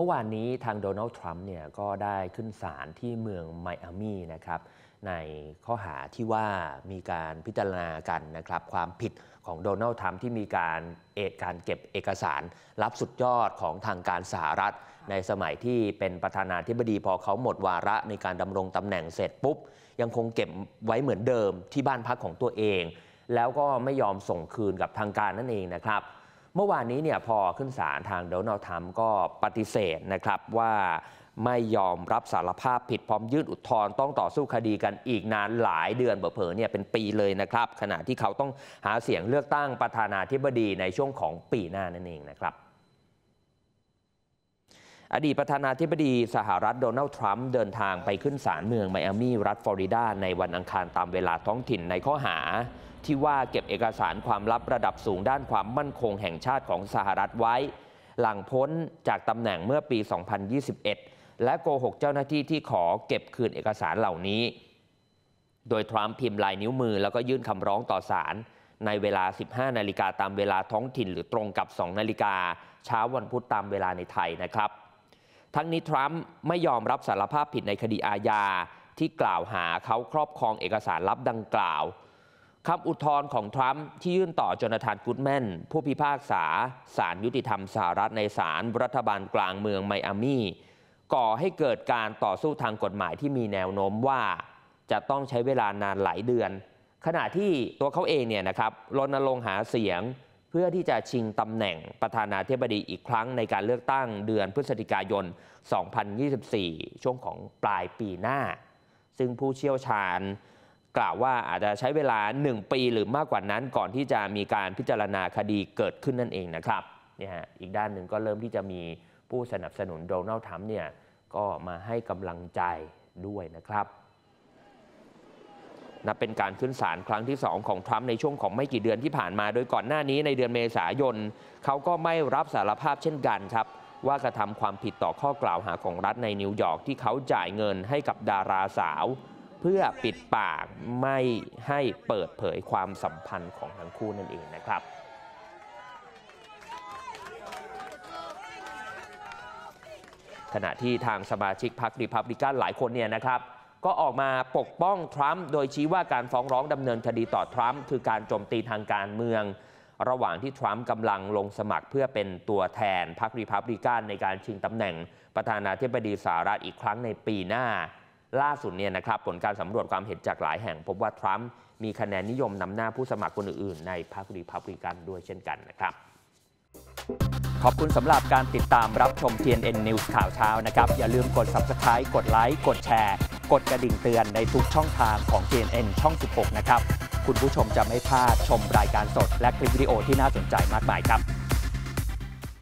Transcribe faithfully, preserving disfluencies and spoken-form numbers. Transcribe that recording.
มื่อวานนี้ทางโดนัลด์ทรัมป์เนี่ยก็ได้ขึ้นศาลที่เมืองไมอามี่นะครับในข้อหาที่ว่ามีการพิจารณากันนะครับความผิดของโดนัลด์ทรัมป์ที่มีการเอกการเก็บเอกสารลับสุดยอดของทางการสหรัฐในสมัยที่เป็นประธานาธิบดีพอเขาหมดวาระในการดำรงตำแหน่งเสร็จปุ๊บยังคงเก็บไว้เหมือนเดิมที่บ้านพักของตัวเองแล้วก็ไม่ยอมส่งคืนกับทางการนั่นเองนะครับเมื่อวานนี้เนี่ยพอขึ้นศาลทางโดนัลด์ทรัมป์ก็ปฏิเสธนะครับว่าไม่ยอมรับสารภาพผิดพร้อมยื่นอุทธรณ์ต้องต่อสู้คดีกันอีกนานหลายเดือนเผลอๆเนี่ยเป็นปีเลยนะครับขณะที่เขาต้องหาเสียงเลือกตั้งประธานาธิบดีในช่วงของปีหน้านั่นเองนะครับอดีตประธานาธิบดีสหรัฐโดนัลด์ทรัมป์เดินทางไปขึ้นศาลเมืองไมอามี่รัฐฟลอริดาในวันอังคารตามเวลาท้องถิ่นในข้อหาที่ว่าเก็บเอกสารความลับระดับสูงด้านความมั่นคงแห่งชาติของสหรัฐไว้หลังพ้นจากตำแหน่งเมื่อปี สองพันยี่สิบเอ็ด และโกหกเจ้าหน้าที่ที่ขอเก็บคืนเอกสารเหล่านี้โดยทรัมป์พิมพ์ลายนิ้วมือแล้วก็ยื่นคำร้องต่อศาลในเวลา สิบห้านาฬิกาตามเวลาท้องถิ่นหรือตรงกับ สองนาฬิกาเช้าวันพุธตามเวลาในไทยนะครับทั้งนี้ทรัมป์ไม่ยอมรับสารภาพผิดในคดีอาญาที่กล่าวหาเขาครอบครองเอกสารลับดังกล่าวคำอุทธรณ์ของทรัมป์ที่ยื่นต่อโจนาธานกูดแมนผู้พิพากษาศาลยุติธรรมสหรัฐในศาลรัฐบาลกลางเมืองไมอามี่ก่อให้เกิดการต่อสู้ทางกฎหมายที่มีแนวโน้มว่าจะต้องใช้เวลานานหลายเดือนขณะที่ตัวเขาเองเนี่ยนะครับรณรงค์หาเสียงเพื่อที่จะชิงตำแหน่งประธานาธิบดีอีกครั้งในการเลือกตั้งเดือนพฤศจิกายน สองพันยี่สิบสี่ ช่วงของปลายปีหน้าซึ่งผู้เชี่ยวชาญกล่าวว่าอาจจะใช้เวลาหนึ่งปีหรือมากกว่านั้นก่อนที่จะมีการพิจารณาคดีเกิดขึ้นนั่นเองนะครับเนี่ยฮะอีกด้านหนึ่งก็เริ่มที่จะมีผู้สนับสนุนโดนัลด์ทรัมป์เนี่ยก็มาให้กำลังใจด้วยนะครับนับเป็นการขึ้นศาลครั้งที่สองของทรัมป์ในช่วงของไม่กี่เดือนที่ผ่านมาโดยก่อนหน้านี้ในเดือนเมษายนเขาก็ไม่รับสารภาพเช่นกันครับว่ากระทำความผิดต่อข้อกล่าวหาของรัฐในนิวยอร์กที่เขาจ่ายเงินให้กับดาราสาวเพื่อปิดปากไม่ให้เปิดเผยความสัมพันธ์ของทั้งคู่นั่นเองนะครับขณะที่ทางสมาชิกพรรครีพับลิกันหลายคนเนี่ยนะครับก็ออกมาปกป้องทรัมป์โดยชี้ว่าการฟ้องร้องดำเนินคดีต่อทรัมป์คือการโจมตีทางการเมืองระหว่างที่ทรัมป์กำลังลงสมัครเพื่อเป็นตัวแทนพรรครีพับลิกันในการชิงตำแหน่งประธานาธิบดีสหรัฐอีกครั้งในปีหน้าล่าสุดเนี่ยนะครับผลการสำรวจความเห็นจากหลายแห่งพบว่าทรัมป์มีคะแนนนิยมนำหน้าผู้สมัครคนอื่นๆในพรรครีพับลิกันด้วยเช่นกันนะครับขอบคุณสำหรับการติดตามรับชม ที เอ็น เอ็น News ข่าวเช้านะครับอย่าลืมกด ซับสไครบ์ กดไลค์กดแชร์กดกระดิ่งเตือนในทุกช่องทางของ ที เอ็น เอ็น ช่อง สิบหก นะครับคุณผู้ชมจะไม่พลาดชมรายการสดและคลิปวิดีโอที่น่าสนใจมากมายครับ